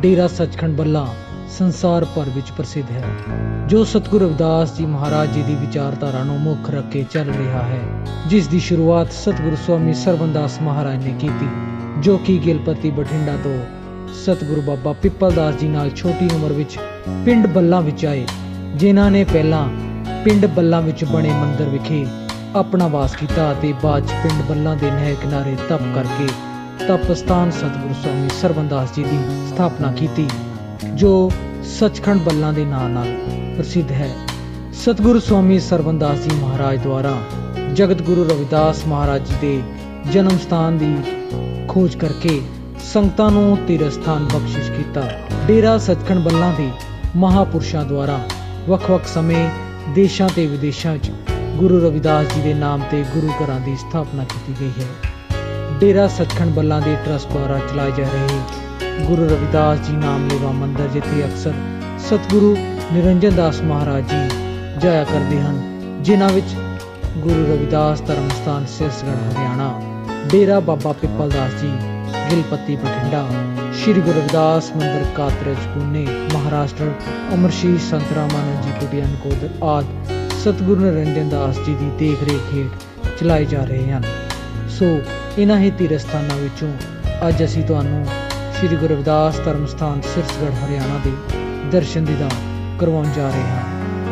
डेरा सचखंड बल्ला संसार भर विच प्रसिद्ध है, जो सतगुरु रविदास जी महाराज जी की विचारधारा नूं मुख रख के चल रहा है, जिस दी शुरुआत सतगुरु स्वामी सरवनदास महाराज ने की थी, जो कि गिलपति बठिंडा तो सतगुरु बाबा पिपलदास जी नाल छोटी उम्र विच पिंड बल्ला विच आए, जिन्हां ने पहला पिंड बल्ला विच बने मंदिर विखे अपना वास किया ते बाद पिंड बल्ला दे नहर किनारे तप करके तप स्थान सतगुरु स्वामी सरवनदास जी की स्थापना की, जो सचखंड बल्ला के नाम नाल प्रसिद्ध है। सतगुरु स्वामी सरवनदास जी महाराज द्वारा जगत गुरु रविदास महाराज जी के जन्म स्थान की खोज करके संगतां नूं तीर्थ स्थान बख्शिश किया। डेरा सचखंड बल्ला के महापुरुषों द्वारा वख-वख समय देशों ते विदेशों गुरु रविदास जी के नाम ते गुरु घरां की स्थापना की गई है। डेरा सचखंड बल्ला के ट्रस्ट द्वारा चलाए जा रहे गुरु रविदास जी नाम लेवा मंदिर जिथे अक्सर सतगुरु निरंजन दास महाराज जी जाया करते हैं, जिन्हां विच गुरु रविदास धर्म स्थान सिरसगढ़ हरियाणा, डेरा बाबा पिपलदास जी गिलपति बठिंडा, श्री गुरु रविदास मंदिर कातरज पुणे महाराष्ट्र, अमरशीष संत रामानंद जी कुटिया नकोदर आदि सतगुरु निरंजन दास जी की देख रेख हेठ चलाए जा रहे हैं। सो इन्हां ही तीर्थ स्थानां विचों अज असीं तुहानूं श्री गुरु रविदास धर्म स्थान सिरसगढ़ हरियाणा के दर्शन दीदार करवाउण जा रहे हैं।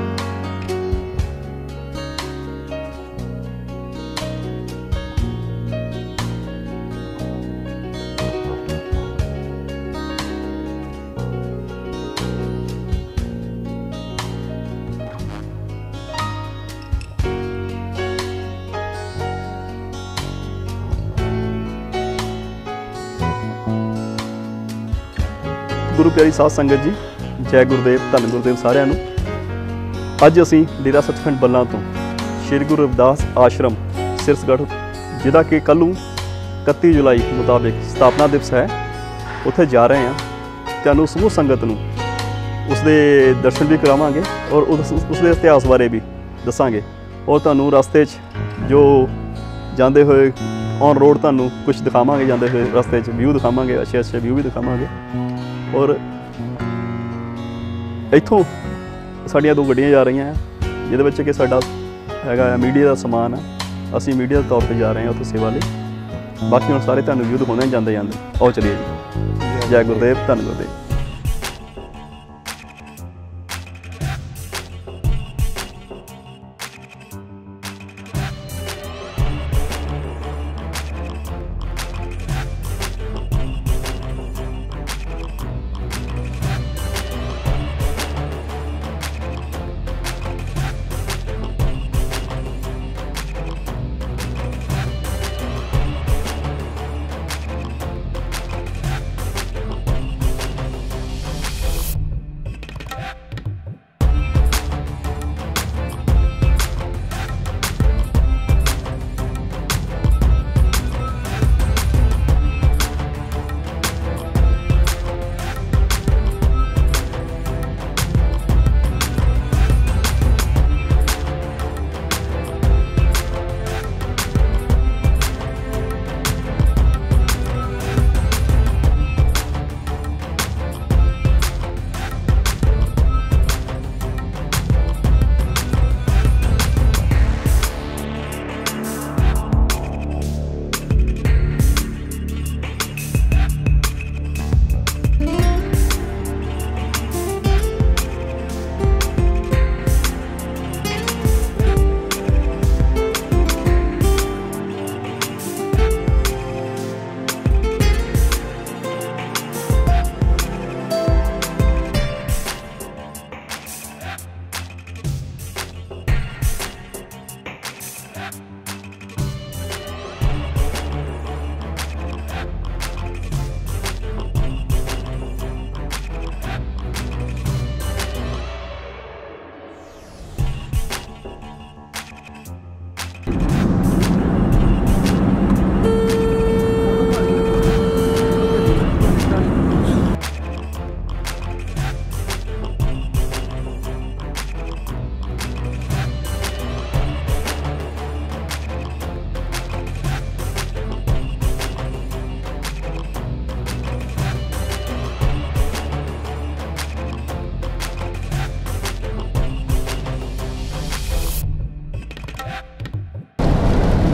गुरु प्यारी साध संगत जी, जय गुरुदेव, धन गुरुदेव सारिਆਂ ਨੂੰ। ਅੱਜ ਅਸੀਂ डेरा सचखंड बल्ला तो श्री गुरु रविदास आश्रम सिरसगढ़, जिहदा कि कल 31 जुलाई मुताबिक स्थापना दिवस है, उत्थे जा रहे हैं। तुहानूं समूह संगत नूं उसदे दर्शन भी करावांगे और उसदे इतिहास बारे भी दसांगे, और तुहानूं रस्ते जो जाते हुए ऑन रोड तुहानूं कुछ दिखावांगे, जाते हुए रस्ते व्यू दिखावांगे, अच्छे अच्छे व्यू भी दिखावांगे। और इत्थों साड़ियाँ 2 गड्डियाँ जा रही हैं, जिहदे विच कि साडा हैगा मीडिया का समान है, असीं मीडिया के तौर पर जा रहे हैं उत्थे सेवा लई। बाकी हुण सारे तुहानूं व्यू दिखाउंदे जांदे जांदे। आओ चलिए जी। जय गुरुदेव, धन गुरुदेव।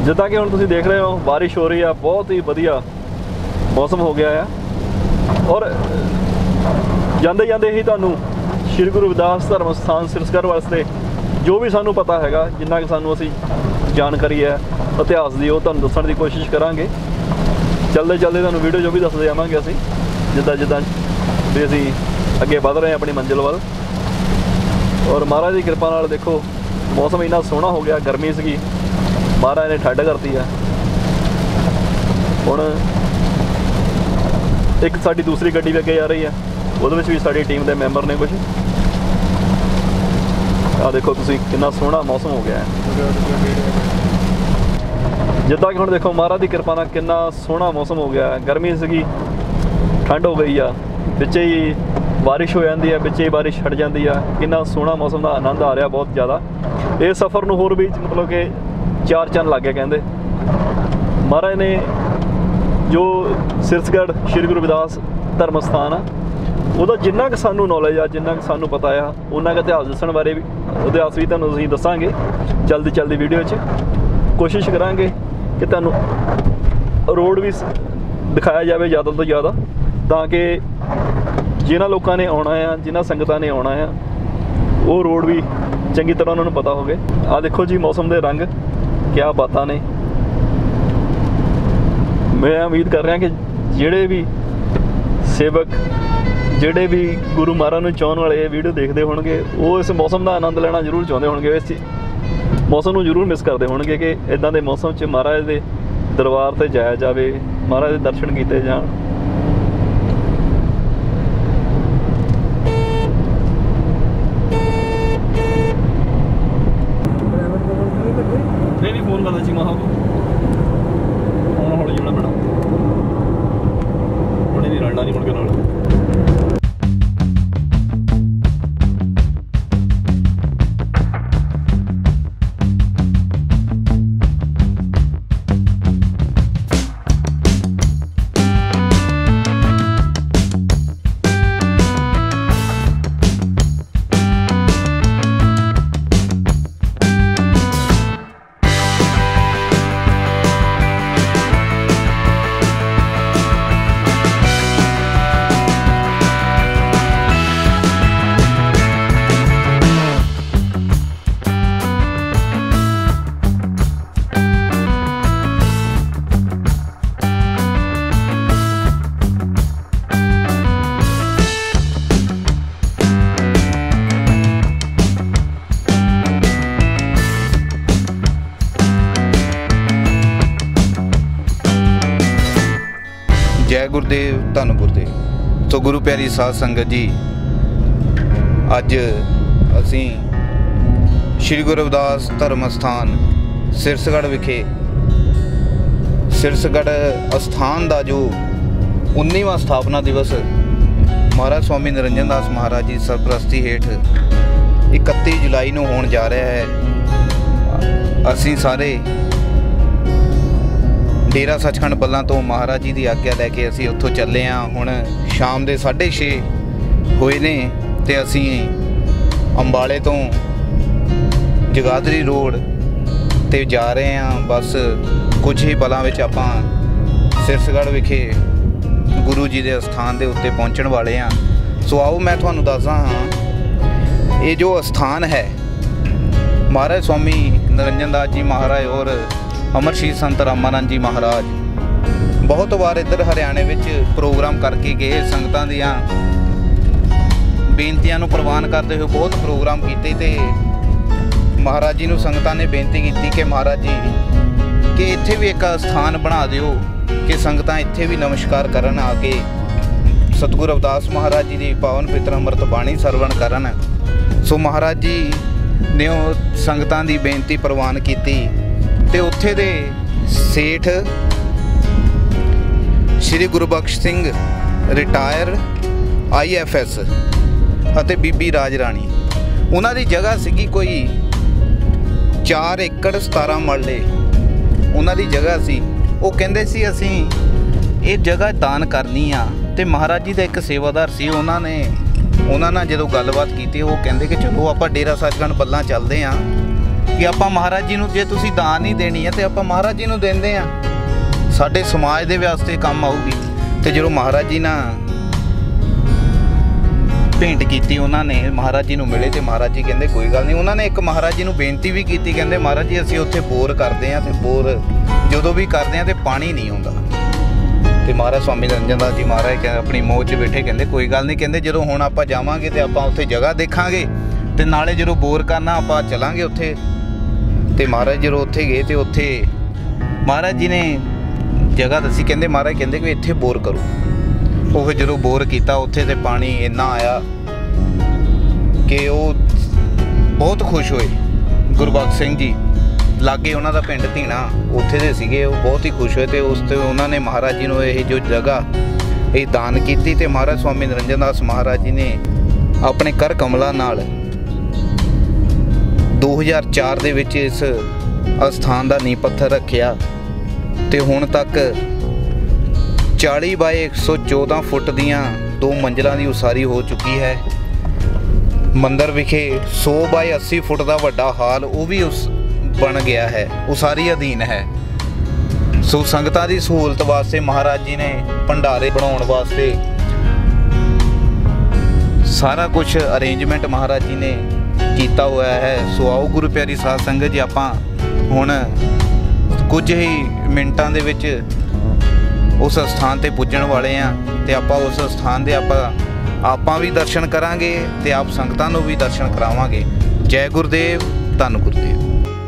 ਜਿੱਦਾਂ ਕਿ ਹੁਣ ਤੁਸੀਂ ਦੇਖ ਰਹੇ ਹੋ ਬਾਰਿਸ਼ ਹੋ ਰਹੀ ਆ, ਬਹੁਤ ਹੀ ਵਧੀਆ ਮੌਸਮ ਹੋ ਗਿਆ ਆ। ਔਰ ਜਾਂਦੇ ਜਾਂਦੇ ਹੀ ਤੁਹਾਨੂੰ ਸ਼੍ਰੀ ਗੁਰੂ ਰਵਿਦਾਸ ਧਰਮ ਸਥਾਨ ਸਿਰਸਗੜ੍ਹ ਵਾਸਤੇ ਜੋ ਵੀ ਸਾਨੂੰ ਪਤਾ ਹੈਗਾ, ਜਿੰਨਾ ਕਿ ਸਾਨੂੰ ਅਸੀਂ ਜਾਣਕਾਰੀ ਹੈ ਇਤਿਹਾਸ ਦੀ, ਉਹ ਤੁਹਾਨੂੰ ਦੱਸਣ ਦੀ ਕੋਸ਼ਿਸ਼ ਕਰਾਂਗੇ। ਚੱਲਦੇ ਚੱਲਦੇ ਤੁਹਾਨੂੰ ਵੀਡੀਓ ਜੋ ਵੀ ਦੱਸਦੇ ਜਾਵਾਂਗੇ ਅਸੀਂ, ਜਿੱਦਾਂ ਜਿੱਦਾਂ ਵੀ ਅਸੀਂ ਅੱਗੇ ਵਧ ਰਹੇ ਹਾਂ ਆਪਣੀ ਮੰਜ਼ਿਲ ਵੱਲ। ਔਰ ਮਹਾਰਾਜ ਦੀ ਕਿਰਪਾ ਨਾਲ ਦੇਖੋ ਮੌਸਮ ਇੰਨਾ ਸੋਹਣਾ ਹੋ ਗਿਆ। ਗਰਮੀ ਸੀਗੀ, ਮਹਾਰਾਜ ਨੇ ਠੰਡ ਕਰਤੀ ਆ। ਹੁਣ ਇੱਕ ਸਾਡੀ ਦੂਸਰੀ ਗੱਡੀ ਵੀ ਅੱਗੇ ਜਾ ਰਹੀ ਆ, ਉਹਦੇ ਵਿੱਚ ਵੀ ਸਾਡੀ ਟੀਮ ਦੇ ਮੈਂਬਰ ਨੇ ਕੁਝ। ਆਹ ਦੇਖੋ ਤੁਸੀਂ ਕਿੰਨਾ ਸੋਹਣਾ ਮੌਸਮ ਹੋ ਗਿਆ ਹੈ। ਜਿੱਦਾਂ ਕਿ ਹੁਣ ਦੇਖੋ ਮਹਾਰਾਜ ਦੀ ਕਿਰਪਾ ਨਾਲ ਕਿੰਨਾ ਸੋਹਣਾ ਮੌਸਮ ਹੋ ਗਿਆ। ਗਰਮੀ ਸੀਗੀ, ਠੰਡ ਹੋ ਗਈ ਆ, ਵਿੱਚੇ ਹੀ ਬਾਰਿਸ਼ ਹੋ ਜਾਂਦੀ ਹੈ, ਵਿੱਚੇ ਹੀ ਬਾਰਿਸ਼ ਛੱਡ ਜਾਂਦੀ ਆ। ਕਿੰਨਾ ਸੋਹਣਾ ਮੌਸਮ ਦਾ ਆਨੰਦ ਆ ਰਿਹਾ ਬਹੁਤ ਜ਼ਿਆਦਾ। ਇਹ ਸਫ਼ਰ ਨੂੰ ਹੋਰ ਵੀ ਮਤਲਬ ਕਿ 4 ਚੰਨ ਲੱਗ ਗਏ ਕਹਿੰਦੇ। ਮਹਾਰਾਜ ਨੇ ਜੋ ਸਿਰਸਗੜ੍ਹ ਸ਼੍ਰੀ ਗੁਰੂ ਰਵਿਦਾਸ ਧਰਮ ਸਥਾਨ ਆ, ਉਹਦਾ ਜਿੰਨਾ ਕੁ ਸਾਨੂੰ ਨੌਲੇਜ ਆ, ਜਿੰਨਾ ਕੁ ਸਾਨੂੰ ਪਤਾ ਆ, ਉਹਨਾਂ ਕੁ ਇਤਿਹਾਸ ਦੱਸਣ ਬਾਰੇ ਵੀ, ਇਤਿਹਾਸ ਵੀ ਤੁਹਾਨੂੰ ਅਸੀਂ ਦੱਸਾਂਗੇ ਜਲਦੀ ਜਲਦੀ ਵੀਡੀਓ 'ਚ। ਕੋਸ਼ਿਸ਼ ਕਰਾਂਗੇ ਕਿ ਤੁਹਾਨੂੰ ਰੋਡ ਵੀ ਦਿਖਾਇਆ ਜਾਵੇ ਜ਼ਿਆਦਾ ਤੋਂ ਜ਼ਿਆਦਾ, ਤਾਂ ਕਿ ਜਿਨ੍ਹਾਂ ਲੋਕਾਂ ਨੇ ਆਉਣਾ ਆ, ਜਿਨ੍ਹਾਂ ਸੰਗਤਾਂ ਨੇ ਆਉਣਾ ਆ, ਉਹ ਰੋਡ ਵੀ ਚੰਗੀ ਤਰ੍ਹਾਂ ਉਹਨਾਂ ਨੂੰ ਪਤਾ ਹੋਵੇ। ਆਹ ਦੇਖੋ ਜੀ ਮੌਸਮ ਦੇ ਰੰਗ, ਕਿਆ ਬਾਤਾਂ ਨੇ। ਮੈਂ ਉਮੀਦ ਕਰ ਰਿਹਾ ਕਿ ਜਿਹੜੇ ਵੀ ਸੇਵਕ, ਜਿਹੜੇ ਵੀ ਗੁਰੂ ਮਹਾਰਾਜ ਨੂੰ ਚਾਹੁਣ ਵਾਲੇ ਇਹ ਵੀਡੀਓ ਦੇਖਦੇ ਹੋਣਗੇ, ਉਹ ਇਸ ਮੌਸਮ ਦਾ ਆਨੰਦ ਲੈਣਾ ਜ਼ਰੂਰ ਚਾਹੁੰਦੇ ਹੋਣਗੇ। ਇਸ ਮੌਸਮ ਨੂੰ ਜ਼ਰੂਰ ਮਿਸ ਕਰਦੇ ਹੋਣਗੇ ਕਿ ਇੱਦਾਂ ਦੇ ਮੌਸਮ 'ਚ ਮਹਾਰਾਜ ਦੇ ਦਰਬਾਰ 'ਤੇ ਜਾਇਆ ਜਾਵੇ, ਮਹਾਰਾਜ ਦੇ ਦਰਸ਼ਨ ਕੀਤੇ ਜਾਣ। ਨਹੀਂ ਫੋਨ ਕਰਦਾ ਸੀ ਮਹਾ ਹੁਣ ਹੌਲੀ ਜਾਣਾ ਪੈਣਾ, ਹੁਣੇ ਨਹੀਂ ਰਲਣਾ ਨਹੀਂ ਮੁੜ ਕੇ ਨਾਲ। ਜੈ ਗੁਰਦੇਵ, ਧੰਨ ਗੁਰਦੇਵ। ਸੋ ਗੁਰੂ ਪਿਆਰੀ ਸਾਧ ਸੰਗਤ ਜੀ, ਅੱਜ ਅਸੀਂ ਸ਼੍ਰੀ ਗੁਰੂ ਰਵਿਦਾਸ ਧਰਮ ਅਸਥਾਨ ਸਿਰਸਗੜ੍ਹ ਵਿਖੇ ਸਿਰਸਗੜ੍ਹ ਅਸਥਾਨ ਦਾ ਜੋ 19ਵਾਂ ਸਥਾਪਨਾ ਦਿਵਸ ਮਹਾਰਾਜ ਸਵਾਮੀ ਨਿਰੰਜਨ ਦਾਸ ਮਹਾਰਾਜ ਜੀ ਸਰਪ੍ਰਸਤੀ ਹੇਠ 31 ਜੁਲਾਈ ਨੂੰ ਹੋਣ ਜਾ ਰਿਹਾ ਹੈ। ਅਸੀਂ ਸਾਰੇ ਡੇਰਾ ਸੱਚਖੰਡ ਬੱਲਾਂ ਤੋਂ ਮਹਾਰਾਜ ਜੀ ਦੀ ਆਗਿਆ ਲੈ ਕੇ ਅਸੀਂ ਉੱਥੋਂ ਚੱਲੇ ਹਾਂ। ਹੁਣ ਸ਼ਾਮ ਦੇ 6:30 ਹੋਏ ਨੇ ਤੇ ਅਸੀਂ ਅੰਬਾਲੇ ਤੋਂ ਜਗਾਦਰੀ ਰੋਡ ਤੇ ਜਾ ਰਹੇ ਹਾਂ। ਬਸ ਕੁਝ ਹੀ ਪਲਾਂ ਵਿੱਚ ਆਪਾਂ ਸਿਰਸਗੜ੍ਹ ਵਿਖੇ ਗੁਰੂ ਜੀ ਦੇ ਅਸਥਾਨ ਦੇ ਉੱਤੇ ਪਹੁੰਚਣ ਵਾਲੇ ਹਾਂ। ਸੋ ਆਓ ਮੈਂ ਤੁਹਾਨੂੰ ਦੱਸਦਾ ਹਾਂ, ਇਹ ਜੋ ਅਸਥਾਨ ਹੈ ਮਹਾਰਾਜ ਸਵਾਮੀ ਨਿਰੰਜਨ ਦਾਸ ਜੀ ਮਹਾਰਾਜ ਔਰ ਅਮਰਸ਼ੀਰ ਸੰਤ ਰਾਮਾਨੰਦ ਜੀ ਮਹਾਰਾਜ ਬਹੁਤ ਵਾਰ ਇੱਧਰ ਹਰਿਆਣੇ ਵਿੱਚ ਪ੍ਰੋਗਰਾਮ ਕਰਕੇ ਗਏ। ਸੰਗਤਾਂ ਦੀਆਂ ਬੇਨਤੀਆਂ ਨੂੰ ਪ੍ਰਵਾਨ ਕਰਦੇ ਹੋਏ ਬਹੁਤ ਪ੍ਰੋਗਰਾਮ ਕੀਤੇ ਤੇ ਮਹਾਰਾਜ ਜੀ ਨੂੰ ਸੰਗਤਾਂ ਨੇ ਬੇਨਤੀ ਕੀਤੀ ਕਿ ਮਹਾਰਾਜ ਜੀ ਕਿ ਇੱਥੇ ਵੀ ਇੱਕ ਸਥਾਨ ਬਣਾ ਦਿਓ ਕਿ ਸੰਗਤਾਂ ਇੱਥੇ ਵੀ ਨਮਸਕਾਰ ਕਰਨ ਆ ਕੇ ਸਤਿਗੁਰੂ ਰਵਿਦਾਸ ਮਹਾਰਾਜ ਜੀ ਦੀ ਪਾਵਨ ਪਵਿੱਤਰ ਅੰਮ੍ਰਿਤ ਬਾਣੀ ਸਰਵਣ ਕਰਨ। ਸੋ ਮਹਾਰਾਜ ਜੀ ਨੇ ਉਹ ਸੰਗਤਾਂ ਦੀ ਬੇਨਤੀ ਪ੍ਰਵਾਨ ਕੀਤੀ ਤੇ ਉੱਥੇ ਦੇ ਸੇਠ ਸ਼੍ਰੀ ਗੁਰਬਖਸ਼ ਸਿੰਘ ਰਿਟਾਇਰ IFS ਅਤੇ ਬੀਬੀ ਰਾਜ ਰਾਣੀ, ਉਹਨਾਂ ਦੀ ਜਗ੍ਹਾ ਸੀਗੀ ਕੋਈ 4 ਏਕੜ 17 ਮਰਲੇ ਉਹਨਾਂ ਦੀ ਜਗ੍ਹਾ ਸੀ। ਉਹ ਕਹਿੰਦੇ ਸੀ ਅਸੀਂ ਇਹ ਜਗ੍ਹਾ ਦਾਨ ਕਰਨੀ ਆ ਤੇ ਮਹਾਰਾਜ ਜੀ ਦਾ ਇੱਕ ਸੇਵਾਦਾਰ ਸੀ, ਉਹਨਾਂ ਨਾਲ ਜਦੋਂ ਗੱਲਬਾਤ ਕੀਤੀ ਉਹ ਕਹਿੰਦੇ ਕਿ ਚਲੋ ਆਪਾਂ ਡੇਰਾ ਸੱਚਖੰਡ ਬੱਲਾਂ ਚੱਲਦੇ ਹਾਂ कि ਆਪਾਂ ਮਹਾਰਾਜ ਜੀ ਨੂੰ ਜੇ ਤੁਸੀਂ ਦਾਨ ਹੀ ਦੇਣੀ ਹੈ ਤੇ ਆਪਾਂ ਮਹਾਰਾਜ ਜੀ ਨੂੰ ਦਿੰਦੇ ਆ, ਸਾਡੇ ਸਮਾਜ ਦੇ ਵਾਸਤੇ ਕੰਮ ਆਊਗੀ। ਤੇ ਜਦੋਂ ਮਹਾਰਾਜ ਜੀ ਨਾਲ ਭੇਂਟ ਕੀਤੀ, ਉਹਨਾਂ ਨੇ ਮਹਾਰਾਜ ਜੀ ਨੂੰ ਮਿਲੇ ਤੇ ਮਹਾਰਾਜ ਜੀ ਕਹਿੰਦੇ ਕੋਈ ਗੱਲ ਨਹੀਂ। ਉਹਨਾਂ ਨੇ ਇੱਕ ਮਹਾਰਾਜ ਜੀ ਨੂੰ ਬੇਨਤੀ ਵੀ ਕੀਤੀ, ਕਹਿੰਦੇ ਮਹਾਰਾਜ ਜੀ ਅਸੀਂ ਉੱਥੇ ਬੋਰ ਕਰਦੇ ਆ ਤੇ ਬੋਰ ਜਦੋਂ ਵੀ ਕਰਦੇ ਆ ਤੇ ਪਾਣੀ ਨਹੀਂ ਆਉਂਦਾ। ਤੇ ਮਹਾਰਾਜ ਸਵਾਮੀ ਨਿਰੰਜਨ ਦਾਸ ਜੀ ਮਹਾਰਾਜ ਕਹਿੰਦੇ ਆਪਣੀ ਮੋਹ 'ਚ ਬੈਠੇ, ਕਹਿੰਦੇ ਕੋਈ ਗੱਲ ਨਹੀਂ, ਕਹਿੰਦੇ ਜਦੋਂ ਹੁਣ ਆਪਾਂ ਜਾਵਾਂਗੇ ਤੇ ਆਪਾਂ ਉੱਥੇ ਜਗ੍ਹਾ ਦੇਖਾਂਗੇ ਤੇ ਨਾਲੇ ਜਦੋਂ ਬੋਰ ਕਰਨਾ ਆਪਾਂ ਚਲਾਂਗੇ ਉੱਥੇ। ਤੇ ਮਹਾਰਾਜ ਜਦੋਂ ਉੱਥੇ ਗਏ ਤੇ ਉੱਥੇ ਮਹਾਰਾਜ ਜੀ ਨੇ ਜਗ੍ਹਾ ਦੱਸੀ, ਕਹਿੰਦੇ ਮਹਾਰਾਜ ਕਹਿੰਦੇ ਕਿ ਇੱਥੇ ਬੋਰ ਕਰੋ। ਉਹ ਜਦੋਂ ਬੋਰ ਕੀਤਾ ਉੱਥੇ ਤੇ ਪਾਣੀ ਇੰਨਾ ਆਇਆ ਕਿ ਉਹ ਬਹੁਤ ਖੁਸ਼ ਹੋਏ। ਗੁਰਬਖਸ਼ ਸਿੰਘ ਜੀ ਲਾਗੇ ਉਹਨਾਂ ਦਾ ਪਿੰਡ ਧੀਣਾ ਉੱਥੇ ਦੇ ਸੀਗੇ, ਉਹ ਬਹੁਤ ਹੀ ਖੁਸ਼ ਹੋਏ ਤੇ ਉਸ ਤੇ ਉਹਨਾਂ ਨੇ ਮਹਾਰਾਜ ਜੀ ਨੂੰ ਇਹ ਜੋ ਜਗ੍ਹਾ ਇਹ ਦਾਨ ਕੀਤੀ। ਤੇ ਮਹਾਰਾਜ ਸਵਾਮੀ ਨਿਰੰਜਨ ਦਾਸ ਮਹਾਰਾਜ ਜੀ ਨੇ ਆਪਣੇ ਕਰ ਕਮਲਾਂ ਨਾਲ 2004 ਦੇ ਵਿੱਚ ਇਸ ਅਸਥਾਨ ਦਾ ਨੀਂਹ ਪੱਥਰ ਰੱਖਿਆ ਤੇ ਹੁਣ ਤੱਕ 40 ਬਾਏ 114 ਫੁੱਟ ਦੀਆਂ 2 ਮੰਜ਼ਲਾਂ ਦੀ ਉਸਾਰੀ ਹੋ ਚੁੱਕੀ ਹੈ। ਮੰਦਿਰ ਵਿਖੇ 100 ਬਾਏ 80 ਫੁੱਟ ਦਾ ਵੱਡਾ ਹਾਲ ਉਹ ਵੀ ਉਸ ਬਣ ਗਿਆ ਹੈ, ਉਸਾਰੀ ਅਧੀਨ ਹੈ। ਸੋ ਸੰਗਤਾਂ ਦੀ ਸਹੂਲਤ ਵਾਸਤੇ ਮਹਾਰਾਜ ਜੀ ਨੇ ਭੰਡਾਰੇ ਬਣਾਉਣ ਵਾਸਤੇ ਸਾਰਾ ਕੁਝ ਅਰੇਂਜਮੈਂਟ ਮਹਾਰਾਜ ਜੀ ਨੇ ਕੀਤਾ ਹੋਇਆ ਹੈ। ਸੋ ਆਓ ਗੁਰੂ ਪਿਆਰੀ ਸਾਧ ਸੰਗਤ ਜੀ, ਆਪਾਂ ਹੁਣ ਕੁਝ ਹੀ ਮਿੰਟਾਂ ਦੇ ਵਿੱਚ ਉਸ ਸਥਾਨ ਤੇ ਪੁੱਜਣ ਵਾਲੇ ਆ ਤੇ ਆਪਾਂ ਉਸ ਸਥਾਨ ਦੇ ਆਪਾਂ ਵੀ ਦਰਸ਼ਨ ਕਰਾਂਗੇ ਤੇ ਆਪ ਸੰਗਤਾਂ ਨੂੰ ਵੀ ਦਰਸ਼ਨ ਕਰਾਵਾਂਗੇ। ਜੈ ਗੁਰਦੇਵ, ਧੰਨ ਗੁਰਦੇਵ।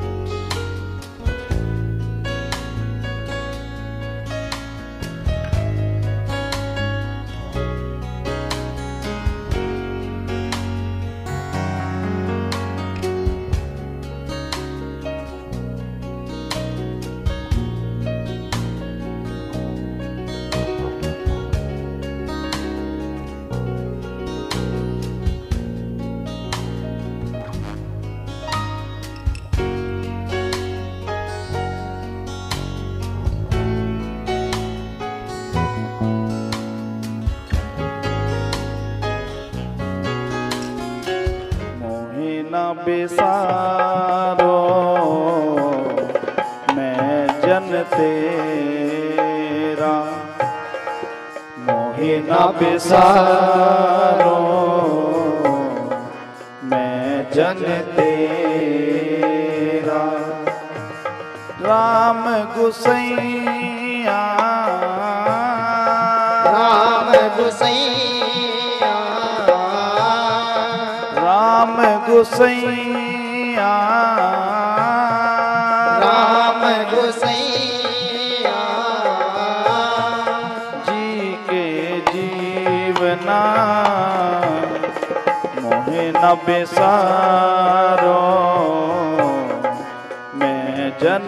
बेसारो मैं जन तेरा, मोहि न बेसारो मैं जन तेरा। राम गुसैया राम गुसैया राम गुसैया राम गुसैया जी के जीवना मोहे न बेसारो मैं जन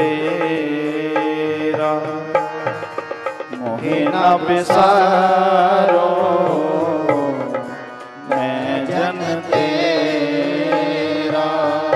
तेरा, मोहे न बेसारो मैं जन तेरा।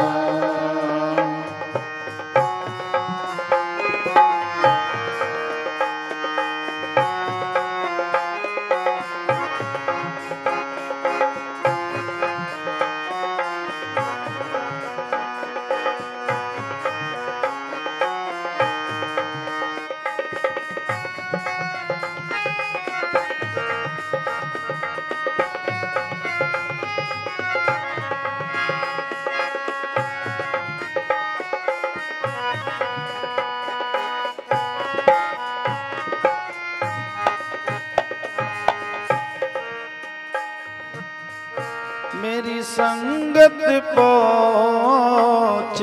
मेरी संगत पहुँच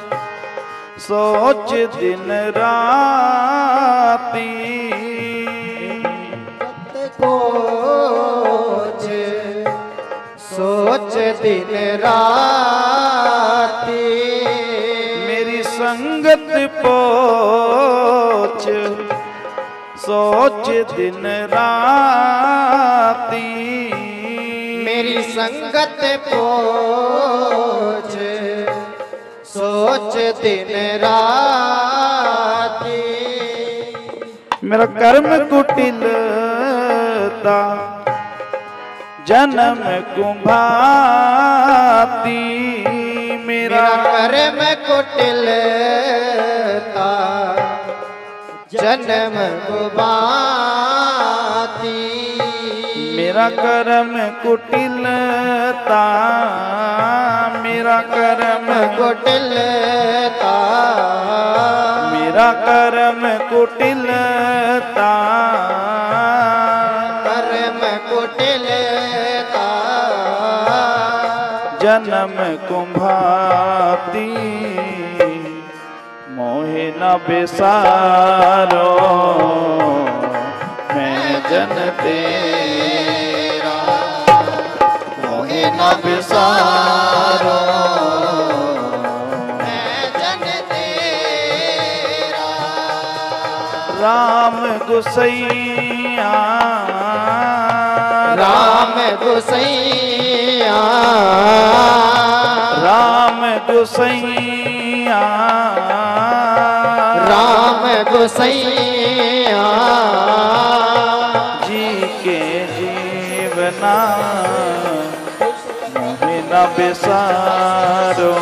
सोच दिन राती, कोच सोच दिन राती। मेरी संगत पहुँच सोच दिन राती, मेरी संगत पोच सोच दिन राती। मेरा कर्म कुटिलता जन्म कुंभाती, मेरा कर्म कुटिलता जन्म गुबाती। मेरा कर्म कुटिलता, मेरा कर्म कुटिलता, मेरा कर्म कुटिलता, कर्म कुटिलता जन्म कुंभाती। मोहे न बिसारो मैं जन तेरा, मोहे न बिसारो मैं जन तेरा। राम गुसैया, राम गुसैया, राम गुसैया, राम गुसैया जी के जीवना मोहे न बिसारो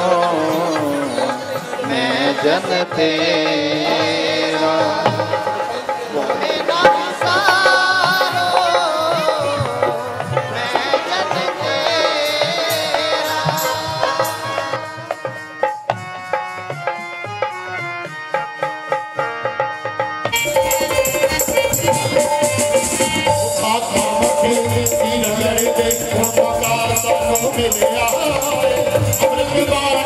मैं जन तेरा। मोहे न बिसारो मैं जन तेरा। अमृत